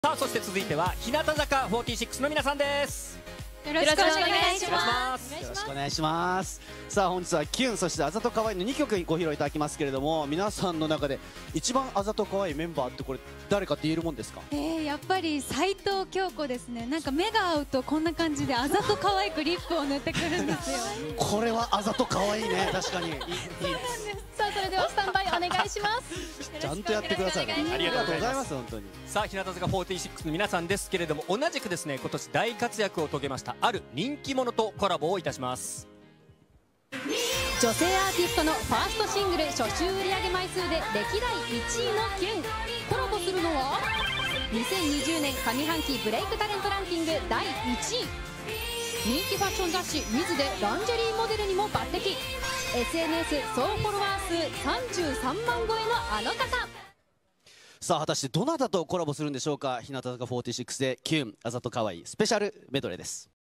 さあ、そして続いては日向坂46の皆さんです。 よろしくお願いします。 よろしくお願いします。さあ、本日はキュン、そしてあざとかわいいの2曲ご披露いただきますけれども、皆さんの中で一番あざとかわいいメンバーってこれ誰かって言えるもんですか？ やっぱり斉藤京子ですね。なんか目が合うとこんな感じであざと可愛くリップを塗ってくるんですよ。 これはあざとかわいいね。確かに。 さあ、それではスタンバイお願いします。 ちゃんとやってください。 ありがとうございます。 本当に。 さあ、日向坂46の皆さんですけれども、同じくですね、今年大活躍を遂げましたある人気者とコラボをいたします。 女性アーティストのファーストシングル初週売上枚数で歴代1位のキュン。コラボするのは2020年上半期ブレイクタレントランキング第1位、人気ファッション雑誌「ミズ」でランジェリーモデルにも抜擢、 SNS 総フォロワー数33万超えのあの方。 さあ、果たしてどなたとコラボするんでしょうか。日向坂46でキュン、あざとかわいいスペシャルメドレーです。